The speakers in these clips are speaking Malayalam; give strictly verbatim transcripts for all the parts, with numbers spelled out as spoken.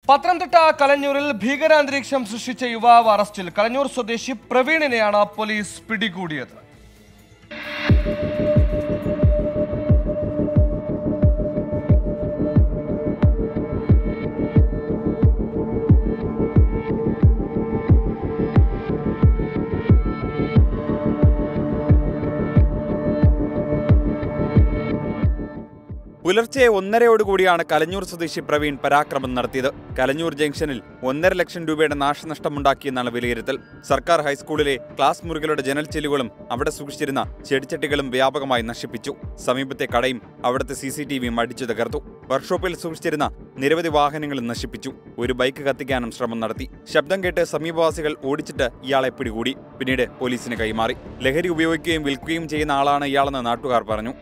പത്തനംതിട്ട കലഞ്ഞൂരിൽ ഭീകരാന്തരീക്ഷം സൃഷ്ടിച്ച യുവാവ് അറസ്റ്റിൽ. കലഞ്ഞൂർ സ്വദേശി പ്രവീണിനെയാണ് പോലീസ് പിടികൂടിയത്. പുലർച്ചെ ഒന്നരയോടുകൂടിയാണ് കലഞ്ഞൂർ സ്വദേശി പ്രവീൺ പരാക്രമം നടത്തിയത്. കലഞ്ഞൂർ ജംഗ്ഷനിൽ ഒന്നര ലക്ഷം രൂപയുടെ നാശനഷ്ടമുണ്ടാക്കിയെന്നാണ് വിലയിരുത്തൽ. സർക്കാർ ഹൈസ്കൂളിലെ ക്ലാസ് മുറികളുടെ ജനൽ ചില്ലുകളും അവിടെ സൂക്ഷിച്ചിരുന്ന ചെടിച്ചട്ടികളും വ്യാപകമായി നശിപ്പിച്ചു. സമീപത്തെ കടയും അവിടുത്തെ സി സി ടി വിയും അടിച്ചു തകർത്തു. വർക്ക്ഷോപ്പിൽ സൂക്ഷിച്ചിരുന്ന നിരവധി വാഹനങ്ങളും നശിപ്പിച്ചു. ഒരു ബൈക്ക് കത്തിക്കാനും ശ്രമം നടത്തി. ശബ്ദം കേട്ട് സമീപവാസികൾ ഓടിച്ചിട്ട് ഇയാളെ പിടികൂടി. പിന്നീട് പോലീസിന് കൈമാറി. ലഹരി ഉപയോഗിക്കുകയും വിൽക്കുകയും ചെയ്യുന്ന ആളാണ് ഇയാളെന്ന് നാട്ടുകാർ പറഞ്ഞു.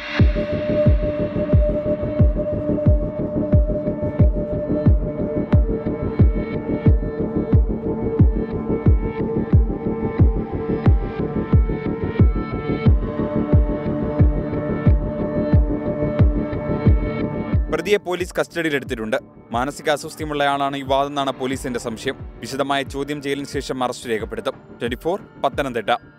പ്രതിയെ പോലീസ് കസ്റ്റഡിയിലെടുത്തിട്ടുണ്ട്. മാനസികാസ്വാസ്ഥ്യമുള്ളയാളാണ് യുവാവെന്നാണ് പോലീസിന്റെ സംശയം. വിശദമായ ചോദ്യം ചെയ്യലിന് ശേഷം അറസ്റ്റ് രേഖപ്പെടുത്തും. Twenty four Pathanamthitta.